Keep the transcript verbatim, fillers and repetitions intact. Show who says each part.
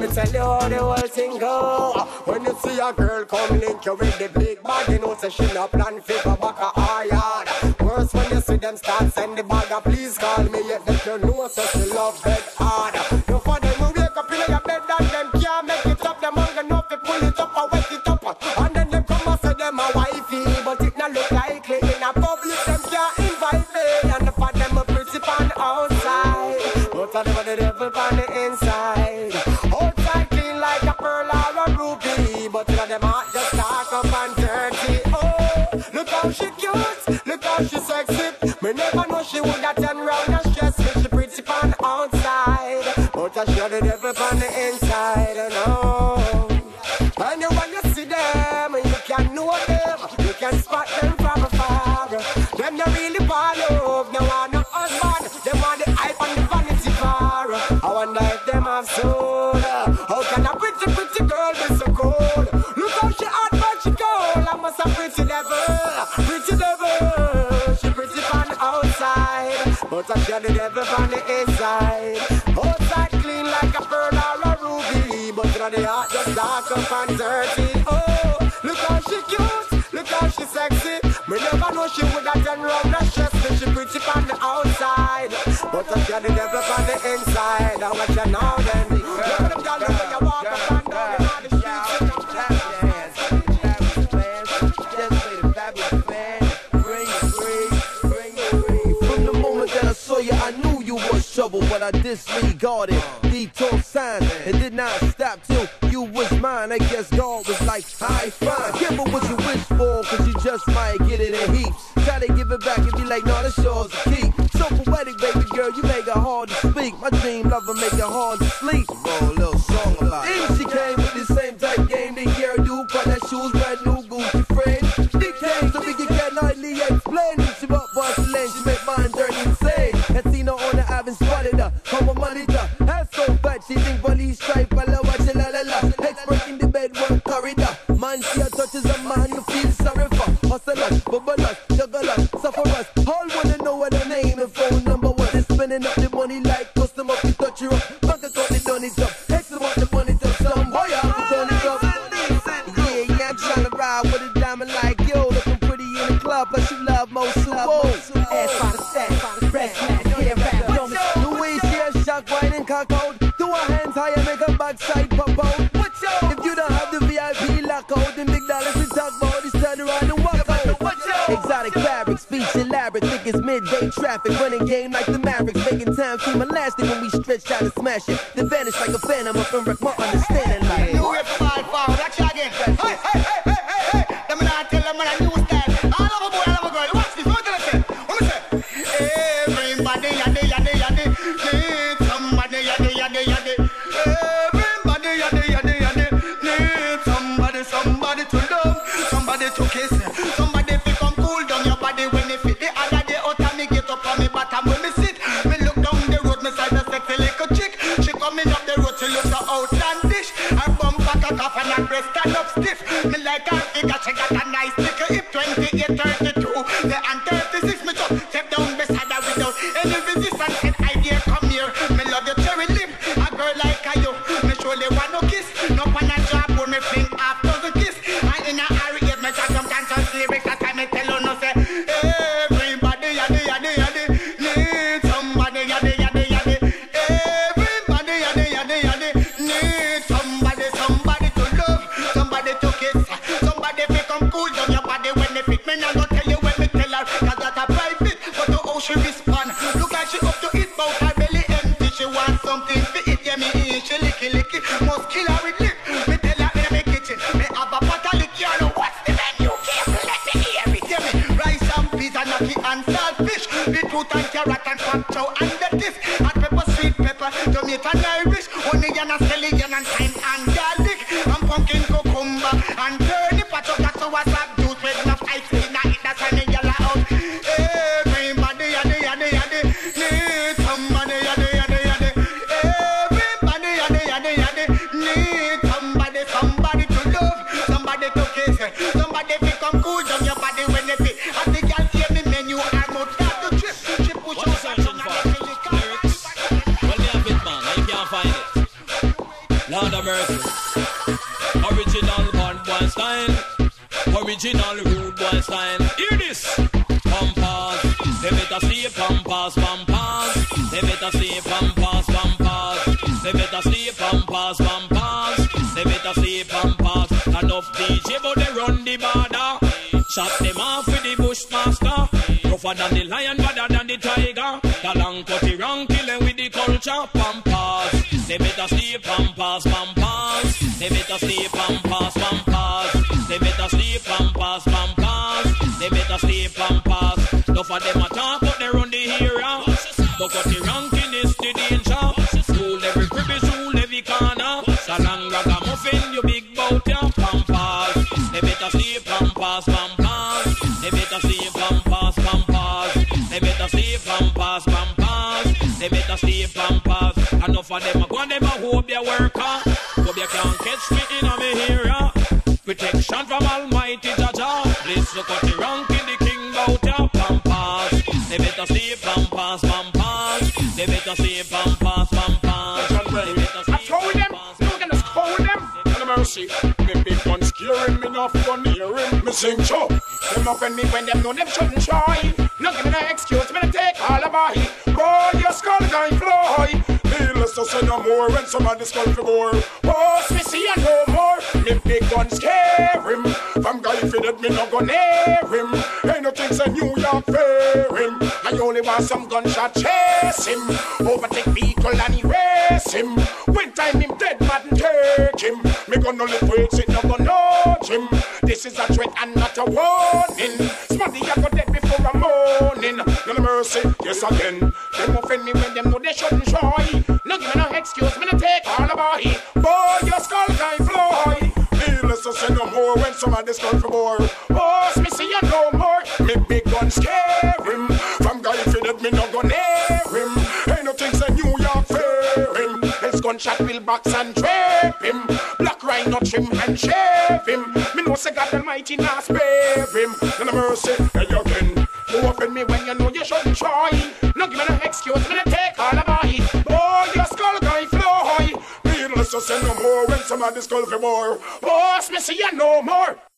Speaker 1: me tell you how the whole thing go. When you see a girl come link you with the big bag, you know say she no plan fi go back a her yard. Worse when you see them start send the bag, please call me yet that you know so she love bed hard. You for them who wake up in your bed and them can't make it up, them hunger enough to pull it up and wet it up. And then them come and say them a wifey, but it not look likely in a public them can't invite me. And for them a pretty pan outside, but for them a the devil pan the inside. Outside clean like a pearl or a ruby, but for them heart just dark up and dirty. Oh, look how she cute, look how she sexy. Me never know she would have turn round and stress me. She pretty pan outside, but I show the devil pan the inside. And oh, and you when you see them, you can know them, you can spot them from afar. Them not really want love, they want no husband, they want the hype and the vanity bar. I wonder if them have soul. How can a pretty pretty girl be so cold? Look how she hot but she cold. I must a pretty devil, pretty devil. She pretty from outside, but I share the devil from the inside. Outside clean like a pearl or a ruby, but you know the heart just dark up and dirty. Oh, look how she cute, look how she sexy. Me never know she would have done round and stress me. She pretty from the outside, but I share the devil from the inside. I want you now then. Look at them girls when you walk up and down in all the streets.
Speaker 2: I knew you was trouble, but I disregarded detour signs and did not stop till you was mine. I guess God was like, I fine. Careful what you wish for, cause you just might get it in heaps. Try to give it back and be like, no, that's yours to keep. So poetic, baby girl, you make it hard to speak. My dream lover make it hard to sleep. Roll a little song about it. And she came with the same type game that Gary do. Cut that shoes, brand new Gucci frame. She came so we can get nightly explain. She up, bust the lane, she make mine dirty insane. And seen her on the I've spotted her, come on monitor. That's so bad, she think police stripe, I love watch la la la. Expert in the bedwork corridor. Man, she a touches a man who feels sorry for. Hustlers, bubblers, jugglers, sufferers. All wanna know what her name and phone number was. They're spending up the money like customer, we touch you up. Bank account, they done it up. X amount the money to some boy, I'm turn it up. Yeah, yeah, I'm trying to ride with a diamond like yo. Looking pretty in the club, but you love most of all. Ass by the stack, breast match, hair wrap. Louis here, shock, wine and cock out. Do her hands higher, make her backside pop out. If you don't have the V I P lockout, then big dollars to talk about is turn around and walk out. Exotic fabrics, speech elaborate, think it's midday traffic, running game like the Mavericks, making time seem elastic when we stretch out and smash it. Then vanish like a phantom up and wreck my understanding like.
Speaker 3: You whip five forward, watch you again. Hey, hey, hey, hey, hey, hey. Them not tell them a new style. I love a boy, I love a girl. Watch this, what do I say? What do I say? Everybody, yaddy, yaddy, yaddy. Need somebody, yaddy, yaddy, yaddy. Everybody, yaddy, yaddy, yaddy. Need somebody, somebody to love, somebody to kiss, somebody to come cool down your body when you fit. The other day out and me get up on me bottom when me sit. Me look down the road, me sight a sexy little chick. She coming up the road, she looks so outlandish. Her bum back a cough and her breast stand up stiff. Me like her figure, she got a nice little hip. Twenty-eight, thirty-two, the and thirty-six. Me just step down beside her without any resistance. Said I dare come here. Me love your cherry lip. A girl like you, me surely want no kiss. No pan a job for me fling after the kiss. And in a hurry, yes, me talk some conscious lyrics. That time me tell you no say. Everybody, yaddy, yaddy, yaddy. Need somebody, yaddy, yaddy, yaddy. Everybody, yaddy, yaddy, yaddy. Need somebody, somebody to love, somebody to kiss, somebody to come cool down your body when they fit. Me not go tell you when me tell her, cause that's a private. But to how she respond, look like she up to it, but her belly empty. She want something to eat, yeah me eat, she licky licky. Must kill her with lip. Me tell her in my kitchen, me have a pot of lick. You know what's the menu? Careful, let me hear it. Yeah me rice and peas and gnocchi and saltfish, beetroot and carrot and crab chow and lettuce, hot pepper, sweet pepper, tomato and Irish, onion and scallion and thyme and garlic, and pumpkin cucumber and turnip. Patch up that sour sap juice with enough ice cream and eat that and then yell out. Everybody, yaddy, yaddy, yaddy. Need somebody, yaddy, yaddy, yaddy. Everybody, yaddy, yaddy, yaddy. Need somebody, somebody to love, somebody to kiss, somebody to come cool down your body when they fit. And the girl hear me menu, I'm out start to trip. She push out and on and I feel it.
Speaker 4: Well, they have it, man. I can't find it. Lord of mercy. Original bad boy style. Original rude boy style. Hear this. Pampas. They better see pampas, pampas. They better see pampas, pampas. They better see pampas, pampas. They better see pampas. Enough D J but they run the border. Shot them off with the Bushmaster. Tougher than the lion, badder than the tiger. The long cutty wrong, killing with the culture. Pampas. They better see pampas, pampas. They better see pampas, pampas. They better see pampas, pampas. They better see pampas. Tougher them a talk, but they run the area. But cutty ranking is the danger. Rule every crevice, rule every corner. The long ragamuffin, you big bout your pampas. They better see pampas, pampas. They better see pampas, pampas. They better see pampas, pampas. They better see pampas. Enough of them, I go and them a hope you work hard. Hope you can't catch me in a me area. Protection from Almighty Jaja. This look at the rank in the king bout your pampas. They better see pampas, pampas. They better see pampas, pampas. They better see
Speaker 5: I told them, you can just hold them. And mercy, me big one scaring me, not fun hearing me sing chop. Them offend me when them know them shouldn't try. Not give me no excuse, me to take all of my heat. Boy, your skull going fly. Needless to say no more when somebody skull for more. Boss, me see and no more. Me big gun scare him. From guy fitted me no go near him. Ain't no things in New York fair him. I only want some gunshot chase him. Overtake vehicle and erase him. When time him dead, man take him. Me gonna live with it, no go nudge him. This is a threat and not a warning. Smarty, I got dead before a morning. No mercy, yes again. Them offend me when them know they shouldn't try. No give me no excuse, me no take all about it. Boy, your skull can fly. Needless to say no more when somebody skull for more. Boss, me see you no more. Me big gun scare him. From guy fitted me no go near him. Ain't no things in New York fair him. His gunshot will box and drape him. Black rhino trim and shave him. Me know say God Almighty not spare him. No mercy, hey again. You offend me when you know you shouldn't try. No give me no excuse, me no take all about it. Oh, your skull guy fly. Needless to say no more when somebody skull for more. Boss, me see you no more.